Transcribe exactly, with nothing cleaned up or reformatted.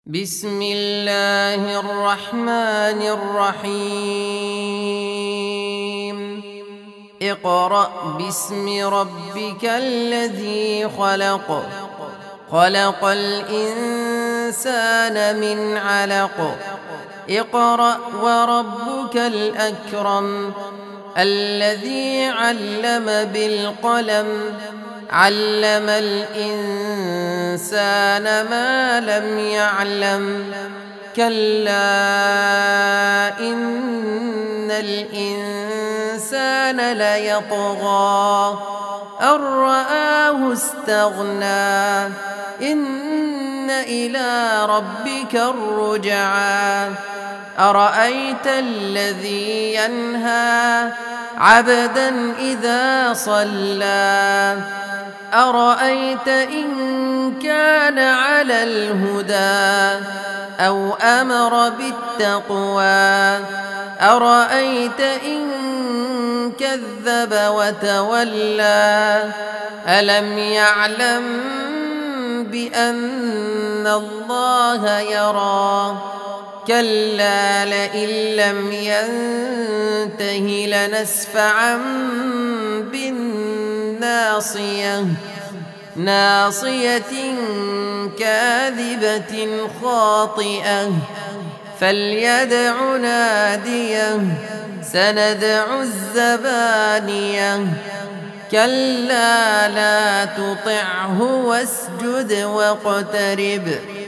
بسم الله الرحمن الرحيم اقرأ باسم ربك الذي خلق خلق الإنسان من علق اقرأ وربك الأكرم الذي علم بالقلم علم الإنسان ما لم يعلم كلا إن الإنسان ليطغى أن رآه استغنى إن إلى ربك الرجعى أرأيت الذي ينهى عبدا إذا صلى أرأيت إن كان على الهدى أو أمر بالتقوى أرأيت إن كذب وتولى ألم يعلم بأن الله يرى كلا لئن لم ينته لنسفعا بالناصية ناصية كاذبة خاطئة فليدع ناديه سندع الزبانية كلا لا تطعه واسجد واقترب